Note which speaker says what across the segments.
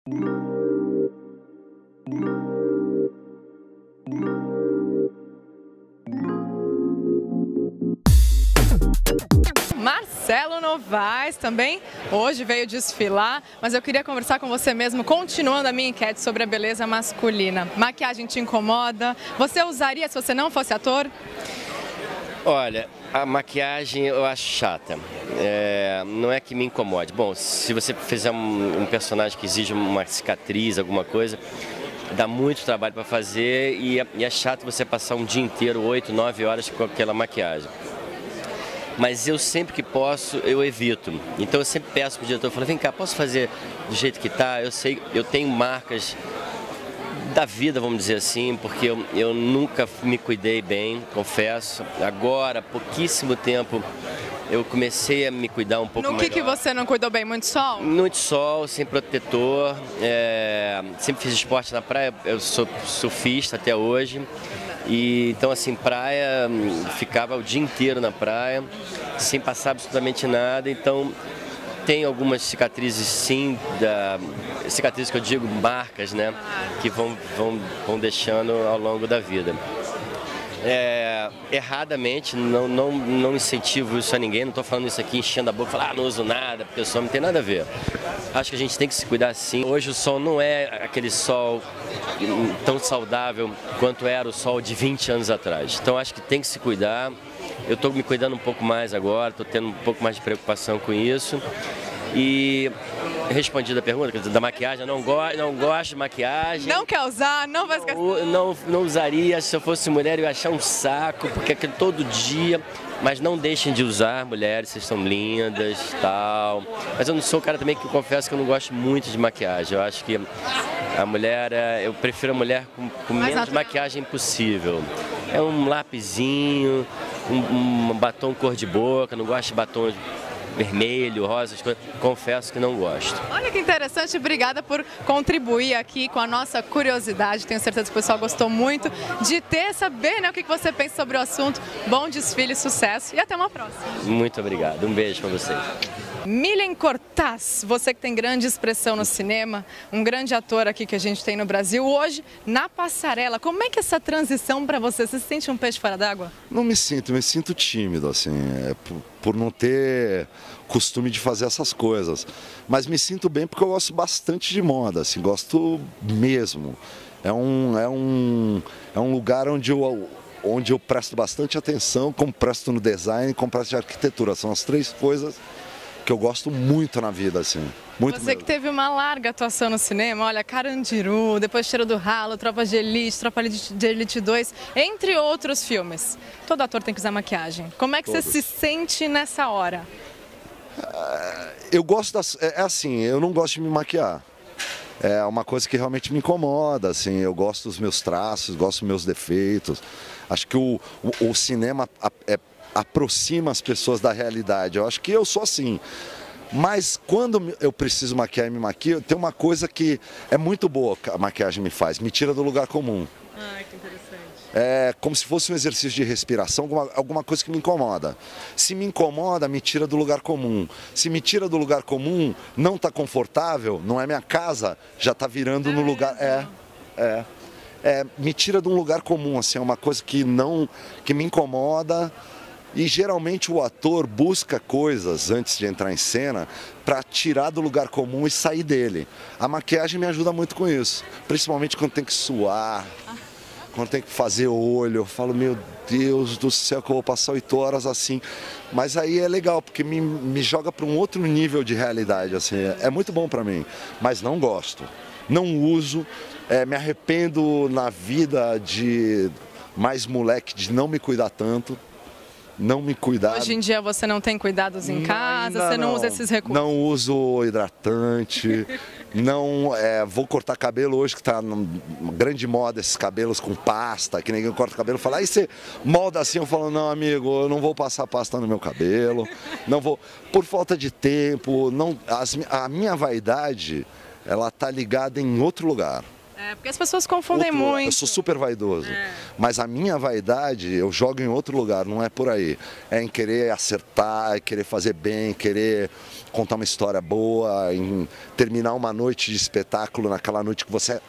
Speaker 1: Marcelo Novaes também hoje veio desfilar, mas eu queria conversar com você mesmo, continuando a minha enquete sobre a beleza masculina. Maquiagem te incomoda? Você usaria se você não fosse ator?
Speaker 2: Olha, a maquiagem eu acho chata, não é que me incomode. Bom, se você fizer um personagem que exige uma cicatriz, alguma coisa, dá muito trabalho para fazer e é chato você passar um dia inteiro, 8, 9 horas com aquela maquiagem. Mas eu sempre que posso, eu evito. Então eu sempre peço para o diretor, eu falo, vem cá, posso fazer do jeito que tá? Eu sei, eu tenho marcas da vida, vamos dizer assim, porque eu nunca me cuidei bem, confesso. Agora, há pouquíssimo tempo, eu comecei a me cuidar um pouco melhor.
Speaker 1: No que você não cuidou bem? Muito sol?
Speaker 2: Muito sol, sem protetor, sempre fiz esporte na praia, eu sou surfista até hoje. E então assim, praia, ficava o dia inteiro na praia, sem passar absolutamente nada, então tem algumas cicatrizes sim, cicatrizes que eu digo, marcas, né, que vão deixando ao longo da vida. Erradamente, não incentivo isso a ninguém, não estou falando isso aqui enchendo a boca, falar não uso nada, porque o sol não tem nada a ver. Acho que a gente tem que se cuidar sim. Hoje o sol não é aquele sol tão saudável quanto era o sol de 20 anos atrás. Então acho que tem que se cuidar. Eu estou me cuidando um pouco mais agora, estou tendo um pouco mais de preocupação com isso. E respondida a pergunta da maquiagem, eu não gosto de maquiagem.
Speaker 1: Não quer usar, não vai esquecer.
Speaker 2: Não usaria, se eu fosse mulher eu ia achar um saco, porque é todo dia. Mas não deixem de usar, mulheres, vocês são lindas e tal. Mas eu não sou um cara também que eu confesso que eu não gosto muito de maquiagem. Eu acho que a mulher, eu prefiro a mulher com menos maquiagem possível. É um lapisinho, um batom cor de boca, não gosto de batom vermelho, rosa, as coisas. Confesso que não gosto.
Speaker 1: Olha que interessante, obrigada por contribuir aqui com a nossa curiosidade. Tenho certeza que o pessoal gostou muito de saber, né, o que você pensa sobre o assunto. Bom desfile, sucesso e até uma próxima.
Speaker 2: Muito obrigado, um beijo para vocês.
Speaker 1: Milen Cortaz, você que tem grande expressão no cinema, um grande ator aqui que a gente tem no Brasil, hoje na passarela. Como é que é essa transição para você? Você se sente um peixe fora d'água?
Speaker 3: Não me sinto tímido, assim, por não ter costume de fazer essas coisas. Mas me sinto bem porque eu gosto bastante de moda, assim, gosto mesmo. É um lugar onde eu presto bastante atenção, como presto no design, como presto de arquitetura. São as três coisas que eu gosto muito na vida, assim. Muito
Speaker 1: Você
Speaker 3: mesmo.
Speaker 1: Que teve uma larga atuação no cinema, olha, Carandiru, depois Cheiro do Ralo, Tropa de Elite 2, entre outros filmes. Todo ator tem que usar maquiagem. Como é que você se sente nessa hora?
Speaker 3: Eu gosto assim, eu não gosto de me maquiar. É uma coisa que realmente me incomoda, assim, eu gosto dos meus traços, gosto dos meus defeitos. Acho que o cinema aproxima as pessoas da realidade. Eu acho que eu sou assim. Mas quando eu preciso maquiar e me maquio, tem uma coisa que é muito boa que a maquiagem me faz, me tira do lugar comum.
Speaker 1: Ai, que interessante.
Speaker 3: É como se fosse um exercício de respiração, alguma coisa que me incomoda. Se me incomoda, me tira do lugar comum. Se me tira do lugar comum, não está confortável, não é minha casa, já está virando no lugar... me tira de um lugar comum, assim, é uma coisa que me incomoda. E geralmente o ator busca coisas antes de entrar em cena para tirar do lugar comum e sair dele. A maquiagem me ajuda muito com isso, principalmente quando tem que suar, quando tem que fazer olho. Eu falo, meu Deus do céu, que eu vou passar 8 horas assim. Mas aí é legal, porque me joga para um outro nível de realidade, assim. É muito bom para mim, mas não gosto, não uso. Me arrependo na vida de mais moleque de não me cuidar tanto. Não me cuidar.
Speaker 1: Hoje em dia você não tem cuidados em casa, você não usa esses recursos?
Speaker 3: Não uso hidratante, não vou cortar cabelo hoje, que está uma grande moda esses cabelos com pasta, que ninguém corta cabelo. Fala, aí você molda assim, eu falo, não amigo, eu não vou passar pasta no meu cabelo, não vou, por falta de tempo, a minha vaidade, ela tá ligada em outro lugar.
Speaker 1: Porque as pessoas confundem muito.
Speaker 3: Eu sou super vaidoso, mas a minha vaidade eu jogo em outro lugar, não é por aí. É em querer acertar, é querer fazer bem, querer contar uma história boa, em terminar uma noite de espetáculo, naquela noite que você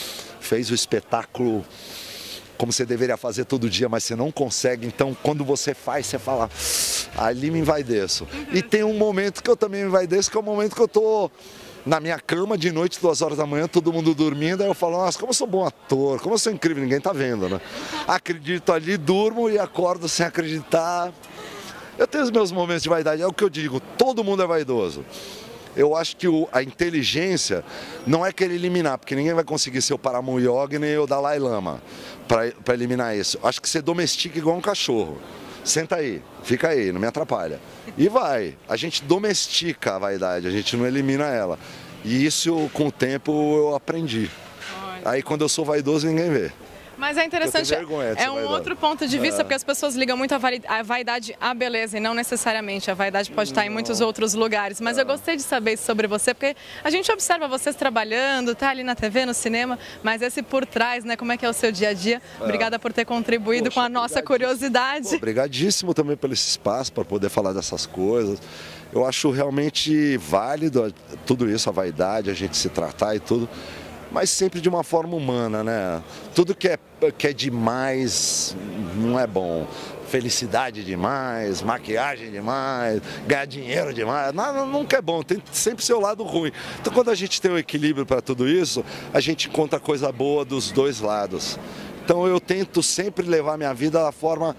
Speaker 3: fez o espetáculo como você deveria fazer todo dia, mas você não consegue. Então, quando você faz, você fala, ali me envaideço. E tem um momento que eu também me envaideço, que é o momento que eu tô na minha cama de noite, 2 horas da manhã, todo mundo dormindo, aí eu falo, nossa, como eu sou bom ator, como eu sou incrível, ninguém tá vendo, né? Acredito ali, durmo e acordo sem acreditar. Eu tenho os meus momentos de vaidade, é o que eu digo, todo mundo é vaidoso. Eu acho que a inteligência não é querer eliminar, porque ninguém vai conseguir ser o Paramount Yogni ou o Dalai Lama para eliminar isso. Acho que você domestica igual um cachorro. Senta aí, fica aí, não me atrapalha. E vai. A gente domestica a vaidade, a gente não elimina ela. E isso, com o tempo, eu aprendi. Aí, quando eu sou vaidoso, ninguém vê.
Speaker 1: Mas é interessante, é um outro ponto de vista, porque as pessoas ligam muito a vaidade à beleza e não necessariamente. A vaidade pode estar em muitos outros lugares. Mas eu gostei de saber isso sobre você, porque a gente observa vocês trabalhando, tá ali na TV, no cinema, mas esse por trás, né? Como é que é o seu dia a dia? Obrigada por ter contribuído com a nossa curiosidade.
Speaker 3: Obrigadíssimo também pelo esse espaço para poder falar dessas coisas. Eu acho realmente válido tudo isso, a vaidade, a gente se tratar e tudo. Mas sempre de uma forma humana, né? Tudo que é demais não é bom. Felicidade demais, maquiagem demais, ganhar dinheiro demais, nada, nunca é bom, tem sempre seu lado ruim. Então, quando a gente tem um equilíbrio para tudo isso, a gente encontra coisa boa dos dois lados. Então, eu tento sempre levar minha vida da forma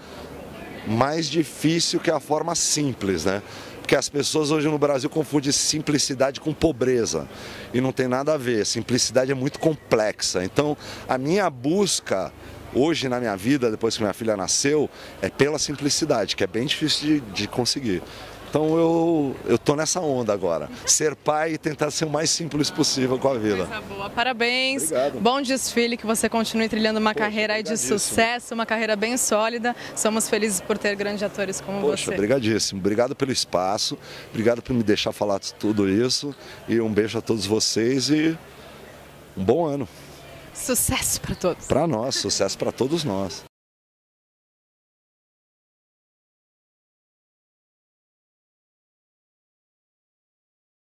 Speaker 3: mais difícil, que é a forma simples, né? Porque as pessoas hoje no Brasil confundem simplicidade com pobreza. E não tem nada a ver. Simplicidade é muito complexa. Então, a minha busca hoje na minha vida, depois que minha filha nasceu, é pela simplicidade, que é bem difícil de conseguir. Então, eu tô nessa onda agora. Ser pai e tentar ser o mais simples possível com a vida.
Speaker 1: Coisa boa. Parabéns.
Speaker 3: Obrigado.
Speaker 1: Bom desfile, que você continue trilhando uma carreira aí de sucesso, uma carreira bem sólida. Somos felizes por ter grandes atores como você.
Speaker 3: Obrigadíssimo. Obrigado pelo espaço, obrigado por me deixar falar tudo isso. E um beijo a todos vocês e um bom ano.
Speaker 1: Sucesso para todos.
Speaker 3: Para nós, sucesso para todos nós.